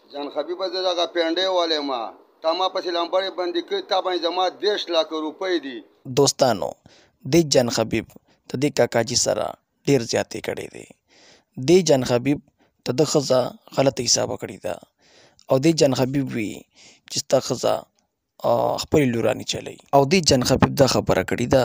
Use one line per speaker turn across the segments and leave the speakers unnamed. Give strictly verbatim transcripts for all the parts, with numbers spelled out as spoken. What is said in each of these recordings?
جان حبیبه زه دغه پینډۍ والی ما تا ما پسې لمبرې بندي کړي تا باندې زما دېرش لکه روپۍ دي.
دوستانو دې جان حبیب ته دې کاکاجي سره ډېر زیاتې کړی دی. دې جان حبیب ته د ښځه غلطه حسابه کړې ده او دې جان حبیب وي چې ستا ښځه خپلې لورانې چلوي او دې جان حبیب دا خبره کړې ده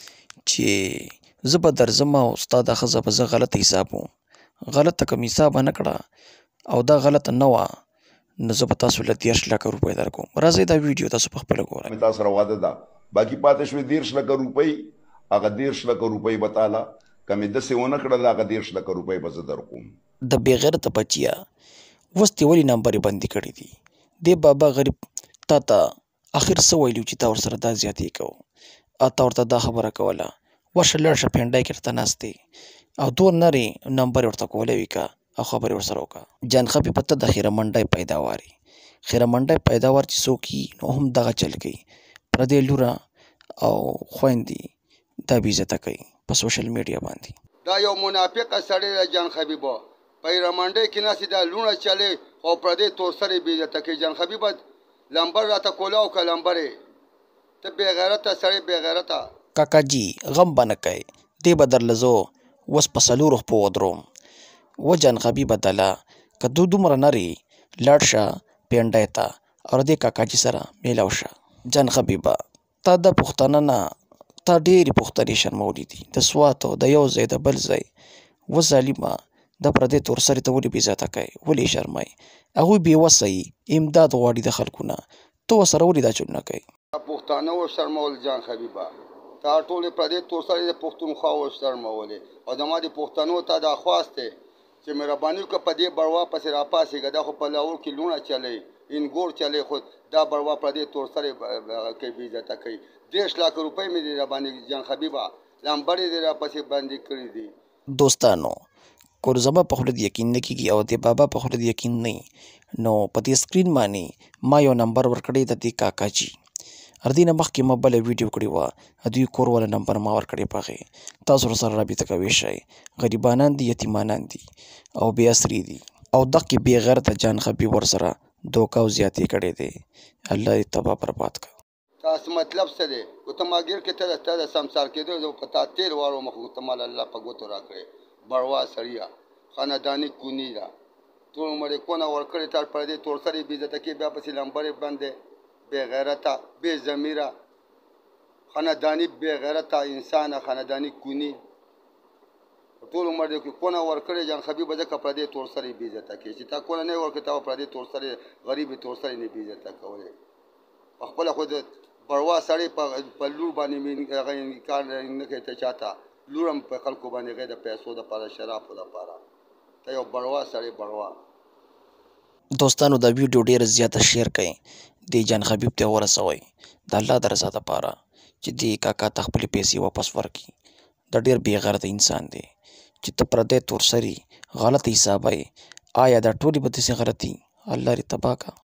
چې زه به درځم او ستا دا ښځه به زه غلطه حسابوم. غلطه کوم حسابه نه کړه او دا غلطه نه وه نو زه به تاسو له دېرش لکه روپۍ درکوم. راځئ دا ویډیو تاسو په خپله ګورئ.
مې تا سره واده ده باقي پاتې شوې دېرش لکه روپۍ هغه دېرش لکه روپۍ به تاله که مې داسې ونه کړل هغه دېرش لکه روپۍ به زه درکوم.
د بې غیرته بچیه اوس دې ولې نمبرې بندي کړي دي؟ دې بابا غریب تا ته اخر څه ویلي چې تا ورسره دا زیاتې کوو او تا ورته دا خبره کوله ورشه لاړ شه پینډۍ کې ورته ناست دی او دوه نرې نمبرې ورته کولی وي که او خبرې ورسره وکړه. جان حبیب ته د خیره منډی پیداوار یې. خیره منډی پیداوار چې څوک وي نو هم دغه چل کوي. پردۍ لوره او خویندې دا بې عزته کوي په سوشل میډیا باندې.
دا یو منافقه سړی دی جان حبیبه په خیره منډۍ کې ناست دا لوڼه چلې او پردۍ تور سرې بې عزته کوي. جان حبیبه لمبر راته کولاو که لمبرې ته بې غیرته سړی بې غیرته.
کاکاجي غم به نه کوې دې به درله زه اوس په څلورو خپو ودروم. و جان حبیبه دله که دو دومره نرې لاړ شه پینډۍ ته او دې کاکاجي سره میلاو شه. جان حبیبه تا دا پوښتنه نه تا ډېرې پوښتنې شرمولي دي د سواتو د یو ځای د بل ځای. و ظالمه دا پردۍ تور سرې ته ولې بې عزته کوې ولې یې شرموئ؟ هغوی بې وسه یي امداد غواړي د خلکو نه ته ورسره ولې دا چلونه کوې؟
پښتانه وشرمول جان حبیبه تا ټولې پردۍ تور سرې د پښتونخوا وشرمولې او زما د پښتنو ته دا خواست دی چې مهرباني وکړه په دې بړوا پسې راپاڅېږه. دا خو په لاهور کې لوڼه چلی انګور چلی خو دا بړوا پردۍ تور سرې کوي بې عزته کوي. دېرش لکه روپۍ مې دې راباندې جان حبیبه لمبرې دې راپسې بندي کړي دي.
دوستانو که زما په خوله دې یقین نه کېږي او د بابا په خوله دې یقین نه وي نو په دې سکرین باندې ما یو نمبر ورکړی د دې کاکاجي. هر دې نه مخکې ما بله ویډیو کړې وه د دوی کور والا نمبر ما ورکړی په هغې تاسو ورسره رابطه کوی شئ. غریبانان دي یتیمانان دي او بې اسرې دي او دغې بې غیرته جان حبیب ورسره دوکه او زیاتې کړې دی. الله دې تباه برباد کړه.
تاسو مطلب څه دی؟ خو ته ما ګیر کې ته ته د سمسار کېدو زه په تا تېل واړوم خو ته مال الله په ګوتو راکړې. بړوا سړیه خانداني کوني ده ټول عمر یې کونه ورکړې تا پردۍ تور سرې بې عزته کوي بیا پسې لمبرې بندې بې غیرته بې ضمیره خانداني بې غیرته انسانه خانداني کوني ټول عمر دې کونه ورکړې جان حبیبه ځکه پردۍ تور سرې بې عزته کوي چې تا کونه نه ورکړې تا به پردۍ تور سرې غریبې تور سرې نه بې عزته کولې. په خپله خو د بړوا سړی په لور باندې هغه انکار نه کوي ته چاته لور هم په خلکو باندې هغې د پیسو دپاره شرابو دپاره ته یو بړوا سړی بړوا.
دوستانو دا ویډیو ډېره زیاته شیر کړئ دې جان حبیب ته ورسوئ د الله د رضا دپاره چې دې کاکا ته خپلې پیسې واپس ورکړي. دا ډېر بې غیرته انسان دی چې ته پردی تور سري غلط حسابه یې. آیا دا ټولې به داسې غلطي الله دې تباه کړه.